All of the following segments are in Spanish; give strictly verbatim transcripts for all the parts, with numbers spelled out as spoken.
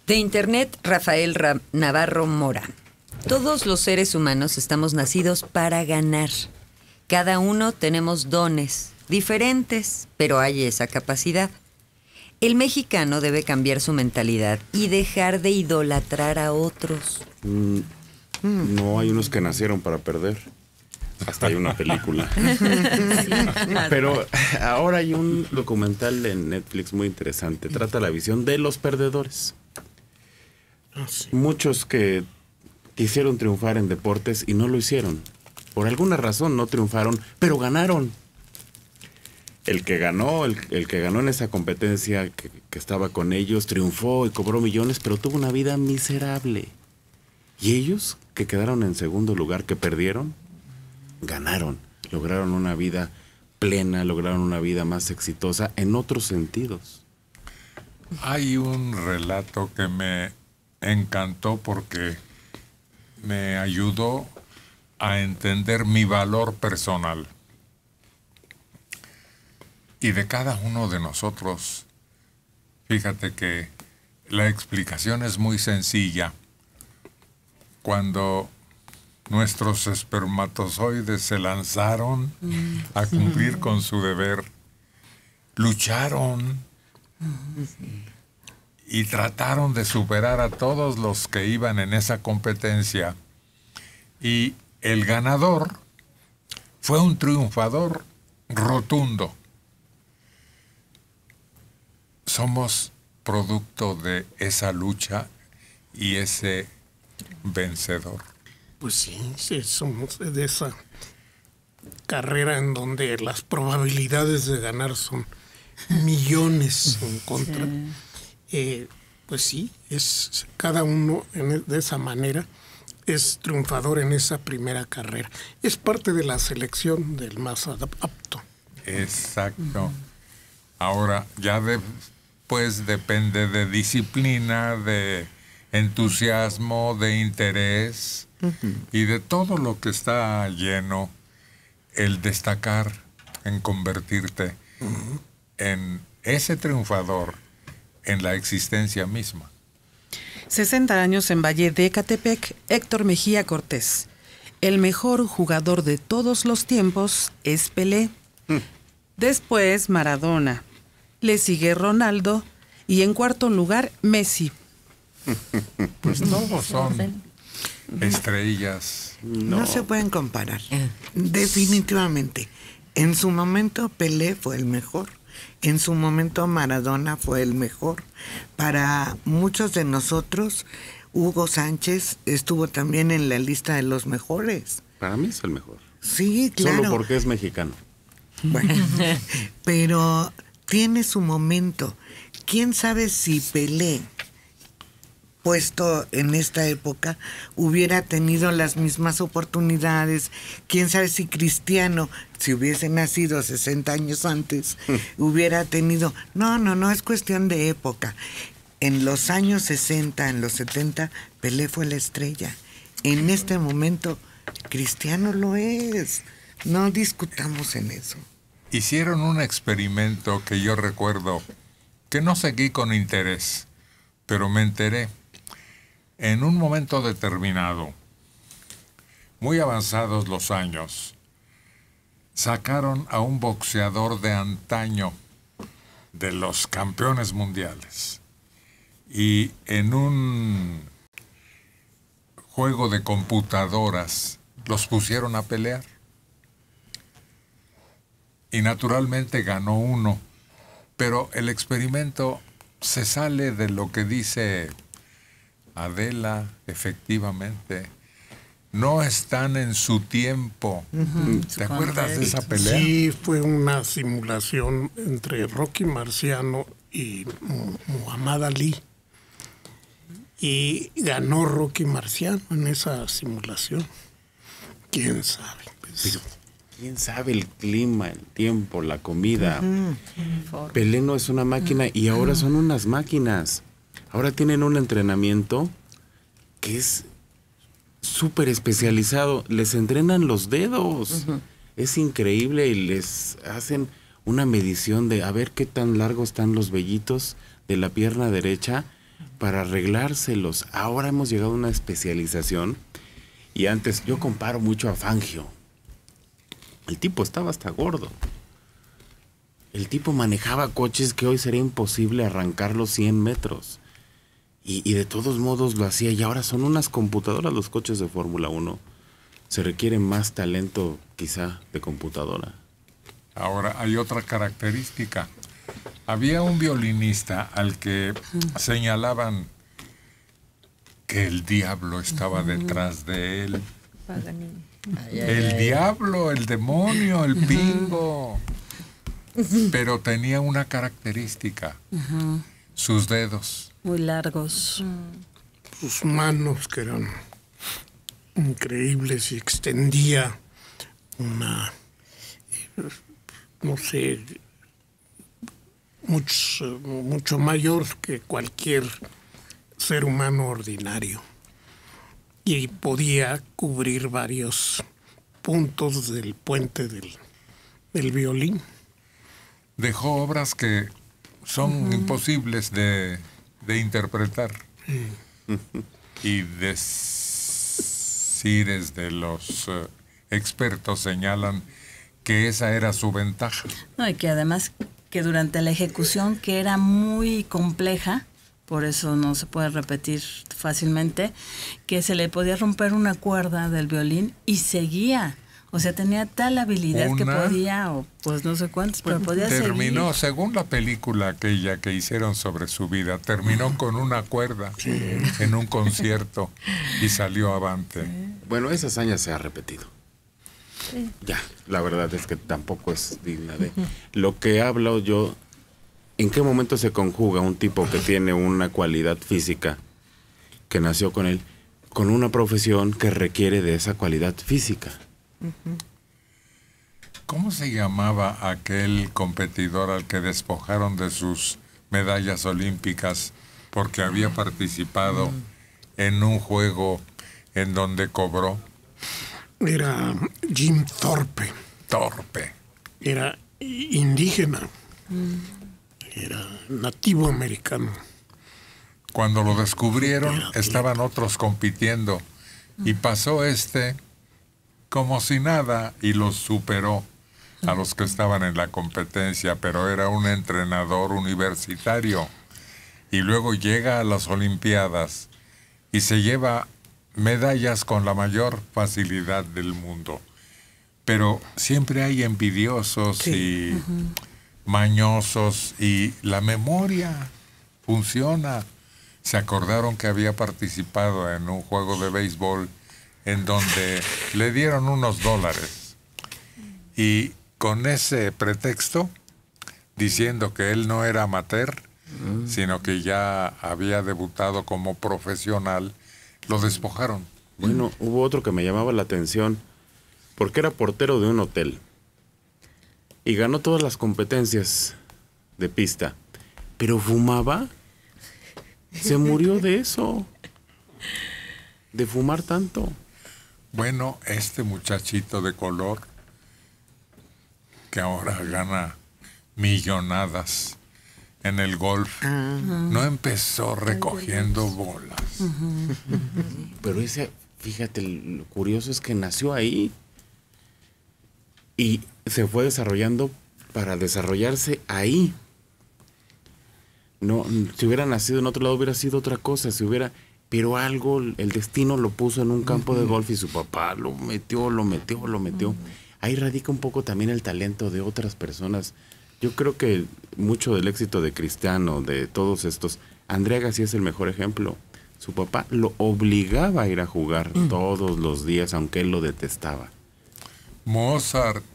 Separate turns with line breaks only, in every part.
De Internet, Rafael Ra- Navarro Mora. Todos los seres humanos estamos nacidos para ganar. Cada uno tenemos dones diferentes, pero hay esa capacidad. El mexicano debe cambiar su mentalidad y dejar de idolatrar a otros.
Mm, no, hay unos que nacieron para perder. Hasta hay una película. Pero ahora hay un documental en Netflix muy interesante. Trata la visión de los perdedores.
Ah, sí.
Muchos que quisieron triunfar en deportes y no lo hicieron. Por alguna razón no triunfaron, pero ganaron. El que ganó, el, el que ganó en esa competencia que, que estaba con ellos, triunfó y cobró millones, pero tuvo una vida miserable. Y ellos, que quedaron en segundo lugar, que perdieron, ganaron. Lograron una vida plena, lograron una vida más exitosa en otros sentidos.
Hay un relato que me encantó porque me ayudó a entender mi valor personal. Y de cada uno de nosotros, fíjate que la explicación es muy sencilla. Cuando nuestros espermatozoides se lanzaron a cumplir con su deber, lucharon y trataron de superar a todos los que iban en esa competencia. Y el ganador fue un triunfador rotundo. Somos producto de esa lucha y ese vencedor.
Pues sí, sí, somos de esa carrera en donde las probabilidades de ganar son millones en contra. Sí. Eh, pues sí, es cada uno en, de esa manera es triunfador en esa primera carrera. Es parte de la selección del más apto.
Exacto. Ahora, ya después depende de disciplina, de entusiasmo, de interés uh-huh. y de todo lo que está lleno, el destacar en convertirte uh-huh. en ese triunfador en la existencia misma.
sesenta años en Valle de Ecatepec, Héctor Mejía Cortés. El mejor jugador de todos los tiempos es Pelé. Mm. Después Maradona. Le sigue Ronaldo y en cuarto lugar Messi.
Pues todos son estrellas.
No, no se pueden comparar. Definitivamente. En su momento Pelé fue el mejor. En su momento Maradona fue el mejor. Para muchos de nosotros, Hugo Sánchez estuvo también en la lista de los mejores.
Para mí es el mejor.
Sí, claro.
Solo porque es mexicano.
Bueno, pero tiene su momento. ¿Quién sabe si Pelé, puesto en esta época, hubiera tenido las mismas oportunidades? ¿Quién sabe si Cristiano, si hubiese nacido sesenta años antes, hubiera tenido? No, no, no es cuestión de época. En los años sesenta, en los setenta, Pelé fue la estrella. En este momento, Cristiano lo es. No discutamos en eso.
Hicieron un experimento que yo recuerdo, que no seguí con interés, pero me enteré. En un momento determinado, muy avanzados los años, sacaron a un boxeador de antaño, de los campeones mundiales, y en un juego de computadoras los pusieron a pelear. Y naturalmente ganó uno, pero el experimento se sale de lo que dice Adela, efectivamente. No están en su tiempo. Uh-huh. ¿Te acuerdas de esa pelea?
Sí, fue una simulación entre Rocky Marciano y Muhammad Ali. Y ganó Rocky Marciano en esa simulación. ¿Quién sabe? Pues,
pero, ¿quién sabe el clima, el tiempo, la comida? Uh-huh. Pelé no es una máquina uh-huh. y ahora son unas máquinas. Ahora tienen un entrenamiento que es súper especializado. Les entrenan los dedos. Uh-huh. Es increíble y les hacen una medición de a ver qué tan largos están los vellitos de la pierna derecha para arreglárselos. Ahora hemos llegado a una especialización y antes yo comparo mucho a Fangio. El tipo estaba hasta gordo. El tipo manejaba coches que hoy sería imposible arrancarlos cien metros. Y, y de todos modos lo hacía. Y ahora son unas computadoras los coches de Fórmula uno. Se requiere más talento quizá de computadora.
Ahora hay otra característica. Había un violinista al que señalaban que el diablo estaba detrás de él. El diablo, el demonio, el pingo. Pero tenía una característica. Sus dedos.
Muy largos.
Sus manos, que eran increíbles, y extendía una, no sé, mucho, mucho mayor que cualquier ser humano ordinario. Y podía cubrir varios puntos del puente del, del violín.
Dejó obras que son uh-huh. imposibles de, de interpretar. Sí. Y decires de los uh, expertos señalan que esa era su ventaja.
No, y que además que durante la ejecución, que era muy compleja, por eso no se puede repetir fácilmente, que se le podía romper una cuerda del violín y seguía. O sea, tenía tal habilidad una, que podía, o pues no sé cuántos, pero podía
terminó,
seguir.
Según la película aquella que hicieron sobre su vida, terminó con una cuerda sí. en un concierto y salió avante.
Sí. Bueno, esa hazaña se ha repetido. Sí. Ya, la verdad es que tampoco es digna de... Lo que he hablado yo, ¿en qué momento se conjuga un tipo que tiene una cualidad física, que nació con él, con una profesión que requiere de esa cualidad física?
¿Cómo se llamaba aquel competidor al que despojaron de sus medallas olímpicas porque había participado en un juego en donde cobró?
Era Jim Thorpe.
Thorpe.
Era indígena. Era nativo americano.
Cuando lo descubrieron, estaban otros compitiendo y pasó este como si nada y los superó a los que estaban en la competencia, pero era un entrenador universitario y luego llega a las Olimpiadas y se lleva medallas con la mayor facilidad del mundo. Pero siempre hay envidiosos sí. y uh-huh. mañosos, y la memoria funciona. Se acordaron que había participado en un juego de béisbol en donde le dieron unos dólares, y con ese pretexto, diciendo que él no era amateur, mm. sino que ya había debutado como profesional, lo despojaron.
Bueno, hubo otro que me llamaba la atención, porque era portero de un hotel y ganó todas las competencias de pista, pero fumaba. Se murió de eso, de fumar tanto.
Bueno, este muchachito de color, que ahora gana millonadas en el golf, uh-huh. no empezó recogiendo bolas.
Uh-huh. Pero ese, fíjate, lo curioso es que nació ahí y se fue desarrollando para desarrollarse ahí. No, si hubiera nacido en otro lado hubiera sido otra cosa, si hubiera... Pero algo, el destino lo puso en un campo uh-huh. de golf y su papá lo metió, lo metió, lo metió. Uh-huh. Ahí radica un poco también el talento de otras personas. Yo creo que mucho del éxito de Cristiano, de todos estos, André Agassi es el mejor ejemplo. Su papá lo obligaba a ir a jugar uh-huh. todos los días, aunque él lo detestaba.
Mozart.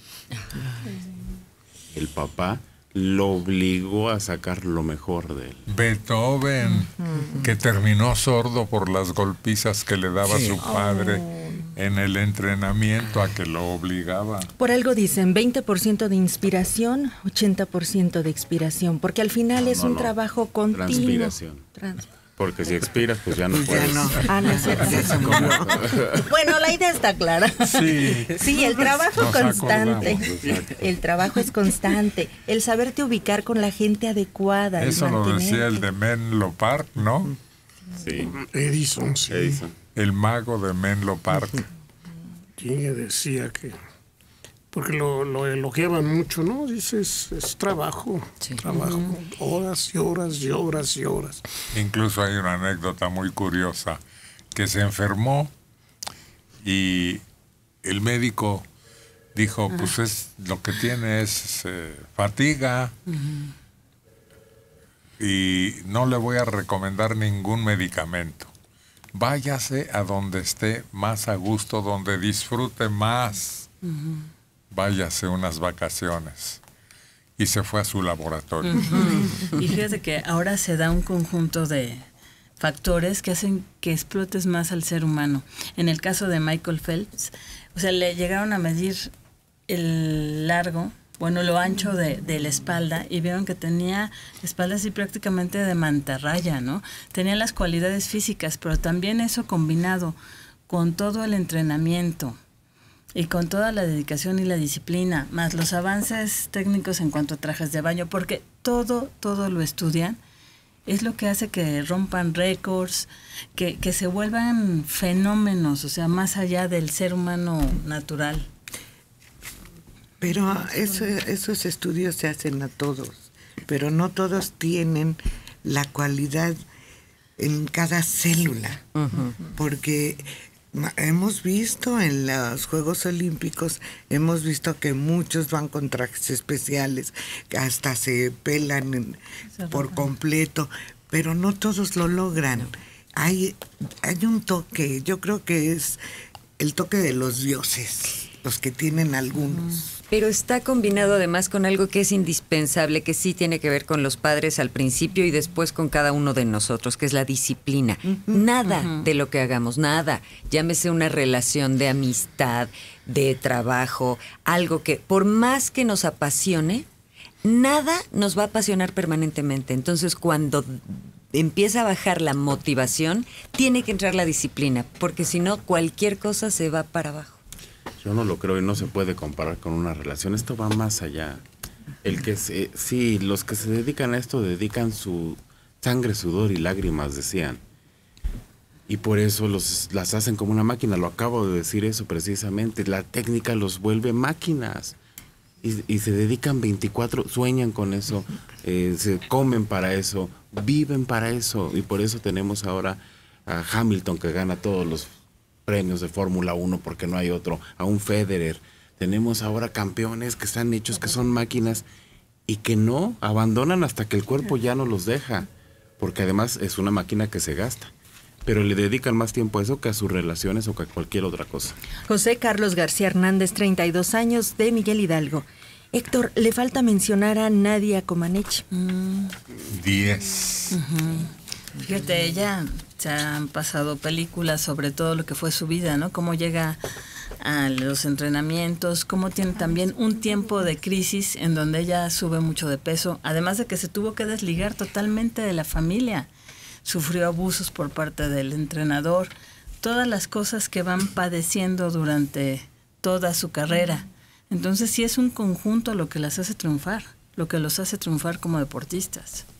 El papá lo obligó a sacar lo mejor de él.
Beethoven, uh-huh. que terminó sordo por las golpizas que le daba sí. su padre oh. en el entrenamiento, a que lo obligaba.
Por algo dicen veinte por ciento de inspiración, ochenta por ciento de expiración, porque al final no, es no, un no. trabajo continuo.
Transpiración.
Trans-
Porque si expiras, pues ya no
Pues ya
puedes.
no.
Ah, no es cierto.
Ya se murió.
Bueno, la idea está clara.
Sí.
Sí, el trabajo
Nos
constante.
acordamos,
exacto.
El trabajo es constante. El saberte ubicar con la gente adecuada. el
Eso lo decía el
mantenerte.
de Menlo Park, ¿no?
Sí,
Edison, sí.
Edison.
El mago de Menlo Park.
Sí, decía que... Porque lo, lo elogiaban mucho, ¿no? Dice, es, es trabajo, trabajo, horas y horas y horas y horas.
Incluso hay una anécdota muy curiosa, que se enfermó y el médico dijo, pues es lo que tiene es eh, fatiga y no le voy a recomendar ningún medicamento. Váyase a donde esté más a gusto, donde disfrute más. Váyase unas vacaciones. Y se fue a su laboratorio.
Y fíjate que ahora se da un conjunto de factores que hacen que explotes más al ser humano. En el caso de Michael Phelps, o sea, le llegaron a medir el largo, bueno, lo ancho de, de la espalda, y vieron que tenía la espalda así prácticamente de mantarraya, ¿no? Tenía las cualidades físicas, pero también eso combinado con todo el entrenamiento y con toda la dedicación y la disciplina, más los avances técnicos en cuanto a trajes de baño, porque todo, todo lo estudian, es lo que hace que rompan récords, que, que se vuelvan fenómenos, o sea, más allá del ser humano natural.
Pero eso, esos estudios se hacen a todos, pero no todos tienen la cualidad en cada célula, porque hemos visto en los Juegos Olímpicos, hemos visto que muchos van con trajes especiales, que hasta se pelan en-
Se
por
rompen.
completo, pero no todos lo logran. Hay, hay un toque, yo creo que es el toque de los dioses, los que tienen algunos.
Pero está combinado además con algo que es indispensable, que sí tiene que ver con los padres al principio y después con cada uno de nosotros, que es la disciplina. Nada de lo que hagamos, nada, llámese una relación de amistad, de trabajo, algo que por más que nos apasione, nada nos va a apasionar permanentemente. Entonces, cuando empieza a bajar la motivación, tiene que entrar la disciplina, porque si no, cualquier cosa se va para abajo.
Yo no lo creo y no se puede comparar con una relación. Esto va más allá. El que se, sí, los que se dedican a esto dedican su sangre, sudor y lágrimas, decían. Y por eso los, las hacen como una máquina. Lo acabo de decir eso precisamente. La técnica los vuelve máquinas. Y, y se dedican veinticuatro, sueñan con eso, eh, se comen para eso, viven para eso. Y por eso tenemos ahora a Hamilton, que gana todos los premios de Fórmula uno porque no hay otro, a un Federer. Tenemos ahora campeones que están hechos, que son máquinas y que no abandonan hasta que el cuerpo ya no los deja, porque además es una máquina que se gasta. Pero le dedican más tiempo a eso que a sus relaciones o que a cualquier otra cosa.
José Carlos García Hernández, treinta y dos años, de Miguel Hidalgo. Héctor, le falta mencionar a Nadia Comaneci.
Diez.
Fíjate, ella se han pasado películas sobre todo lo que fue su vida, ¿no? Cómo llega a los entrenamientos, cómo tiene también un tiempo de crisis en donde ella sube mucho de peso, además de que se tuvo que desligar totalmente de la familia. Sufrió abusos por parte del entrenador, todas las cosas que van padeciendo durante toda su carrera. Entonces sí es un conjunto lo que las hace triunfar, lo que los hace triunfar como deportistas.